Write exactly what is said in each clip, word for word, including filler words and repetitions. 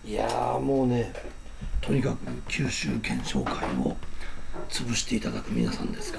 いやーもうね、とにかく九州検証会を潰していただく皆さんですから、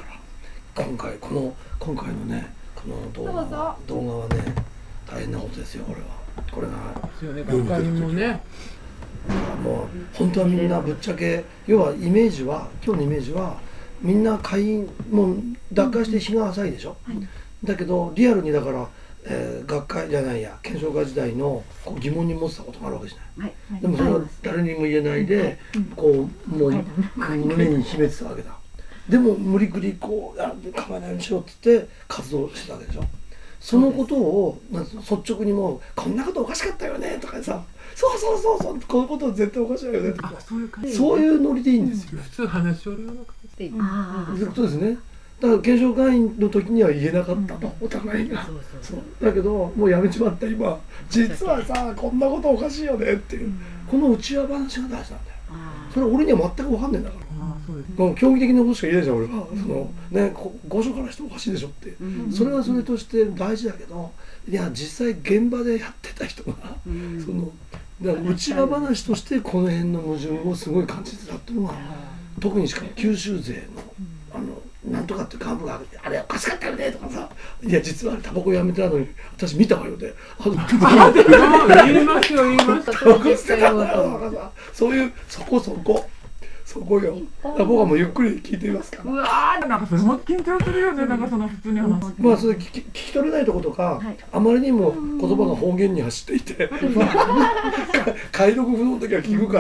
今回この今回のねこの動画は動画はね大変なことですよ。これはこれがですよね、学会もね。 もう本当はみんなぶっちゃけ、要はイメージは今日のイメージはみんな会員もう脱会して日が浅いでしょ、うんはい、だけどリアルにだから、えー、学会じゃないや検証会時代のこう疑問に持ってたことがあるわけじゃない、はいはい、でもそれは誰にも言えないで、はい、こうもう胸に秘めてたわけだ。でも無理くりこうや構えないようにしようって言って活動してたわけでしょ。そのことを率直にもこんなことおかしかったよねとかさ、そうそうそうそうこういうこと絶対おかしいよねとか、そういう感じ、そういうノリでいいんですよ。 普通話し合うような感じでいい。 ああ、そういうことですね。だから検証会員の時には言えなかったと、お互いが。そうだけどもうやめちまった今、実はさこんなことおかしいよねっていう、この内輪話が大事なんだよ。それ俺には全く分かんないんだから。この競技的なことしか言えないじゃん俺は。そのね、御所からしておかしいでしょって、それはそれとして大事だけど、いや実際現場でやってた人がそのだから内輪話としてこの辺の矛盾をすごい感じてたっていうのが、特にしかも九州勢のあのなんとかっていう幹部があれおかしかったよねとかさ、いや実はタバコやめてたのに私見たわよで、あの言いますよ言いますよ、 タバコ捨てたんだよとかさ、そういうそこそこそこよ。僕はもうゆっくり聞いてみますから。 うわー、なんかそれも緊張するよね、なんかその普通に話す。 まあそれ聞き聞き取れないとことか、はい、あまりにも言葉が方言に走っていて、解読不能の時は聞くから、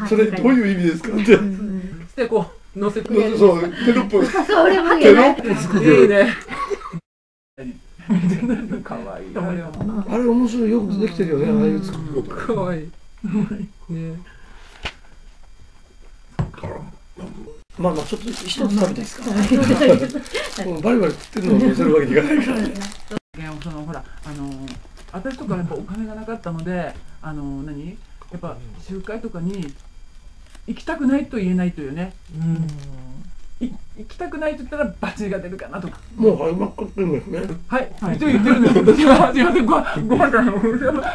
それどういう意味ですかって。 でこう載せて、 そうテロップ、 テロップ作る。いいね。可愛い。 あれ面白い、よくできてるよね、ああいう作り方。 可愛い。ね。 まあまあちょっと一つ食べていいですか。バリバリ食ってるのを乗せるわけにいかないからね。 そのほらあの私とかやっぱお金がなかったので、あの何やっぱ集会とかに行きたくないと言えないというね。行きたくないと言ったらバチが出るかなとか。 もう始まっかってるんですね。 はい、一応言ってるんですけど、すいません、ごご飯だの。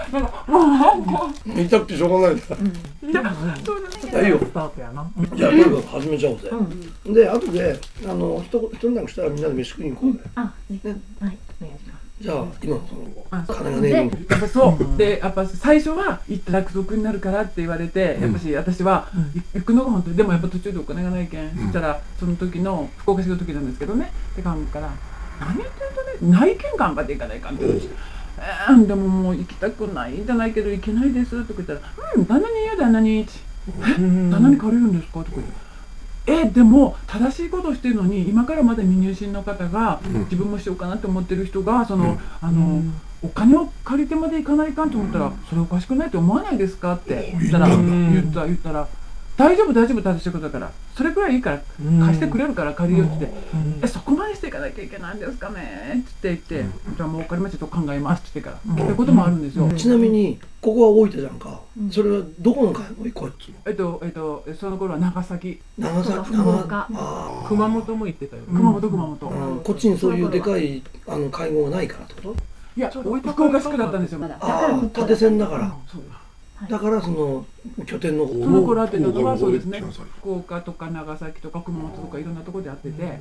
言いたくてしょうがないんだ。 いや、そうですね。 いいよ。 スタートやな。 じゃあとにかく始めちゃおうぜ。で後であの一一人なんかしたらみんなで飯食いに行こうぜ。あ、ね、はい、お願いします。じゃあ今のその金がねえの。 やっぱそうで、やっぱ最初は行ったら約束になるからって言われて、やっぱし私は行くのが本当に、でもやっぱ途中でお金がないけん、そしたらその時の福岡市の時なんですけどね、って感じから何言ってるとね、内見頑張っていかないかんって言うんですよ。えー、でももう行きたくないじゃないけど行けないですとか言ったら、うん旦那に言う旦那に、え旦那に借りるんですかとか言って。えでも正しいことをしてるのに、今からまだ未入信の方が、うん、自分もしようかなって思ってる人がその、うん、あの、うん、お金を借りてまでいかないかんと思ったら、うん、それおかしくないって思わないですかって言ったら、言った言ったら大丈夫大丈夫正しいことだからそれくらいいいから貸してくれるから借りようって、えそこまでしていかなきゃいけないんですかねって言って、じゃあもう分かりましたと考えますって言ってからってこともあるんですよ。 ちなみにここは大分じゃんか。それはどこの会も行こうっていう。 えっとえっとその頃は長崎、 長崎、 熊本も行ってたよ。熊本熊本。 こっちにそういうでかいあの会合がないからってこと？ いや福岡市区だったんですよ。 ああ縦線だから。だからその拠点のその頃あってたのはそうですね。福岡とか長崎とか熊本とかいろんなところであってて、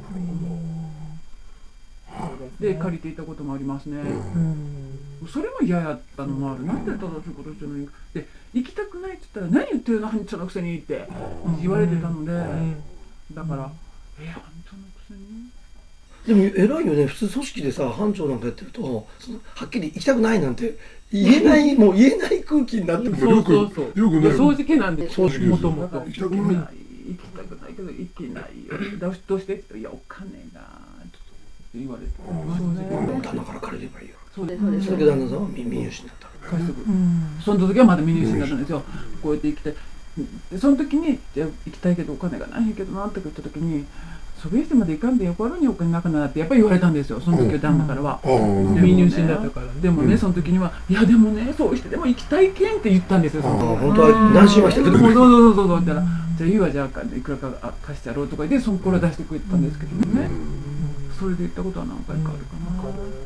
で借りていたこともありますね。それも嫌やったのもある。なんで正しいことしてるのにで行きたくないって言ったら何言ってるの班長のくせにって言われてたので、だからえ班長のくせに。 でも偉いよね。普通組織でさ班長なんかやってるとそのはっきり行きたくないなんて言えないもう言えない空気になってる。 そうそうそう。 よくね。 正直なんで。 正直もともと。 行きたくない。 行きたくないけど行けないよ。どうしていやお金が言われて。 旦那から借りればいいよ。 そうですそうです。 それで旦那さんは未入信だった。 返してくる。その時はまだ未入信だったんですよ。こうやって行きたい。その時にじゃ行きたいけどお金がないけどなって言った時に。それしてまでいかんでよかろにお金なくなってやっぱり言われたんですよ。その時は旦那からは未入信だったから。でもねその時にはいやでもねそうしてでも行きたいけんって言ったんですよ。 本当は何しましたけど。 そうそうそうそうそう。だからじゃあいいわじゃあいくらか貸してやろうとか言ってそこから出してくれたんですけどね。それで行ったことは何回かあるかな。